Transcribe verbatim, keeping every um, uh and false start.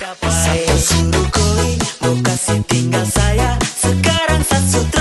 Saya suruh koi, mau kasih tinggal saya. Sekarang saya